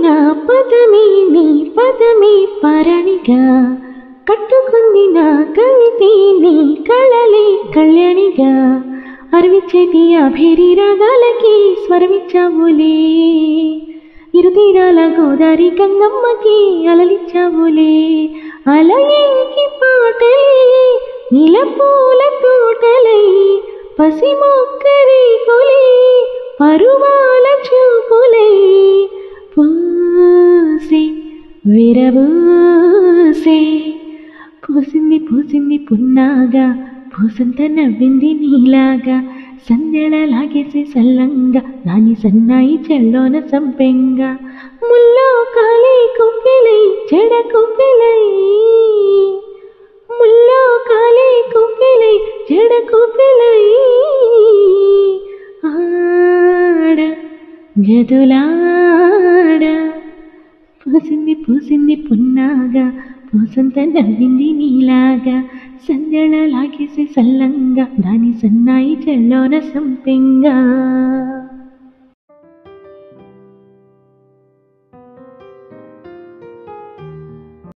నా పదమే నీ పదమే పరణిగా కట్టుకుంది నా కవితే నీ కళలే కళ్యాణిగా అరవిచ్చేటి అభిరి రాగాలకి స్వరమిచ్చావులే ఇరుతీరాల గోదారి గంగమ్మకి అలలిచ్చావులే అలయంకి పాటలే నిలపూల తోటలై పసి మొక్కరి కొలే పరువాల చూపులై పూసి విరబూసే పూసింది పూసింది పున్నాగా పూసంత నవ్వింది నీలాగా సందెళ లాగేసే సల్లంగా దాని సన్నాయి చెల్లోన సంపెంగా ముల్లో కాలే కుప్పెలై చెడ కుప్పెలై ముల్లో కాలే కుప్పెలై చెడ కుప్పెలై ఆడ గదులాడ పూసింది పూసింది పున్నాగా పూసంత నవ్వింది నీలాగా సందెళ లాగేసే సల్లంగా దాని సన్నాయి చెల్లోన సంపెంగా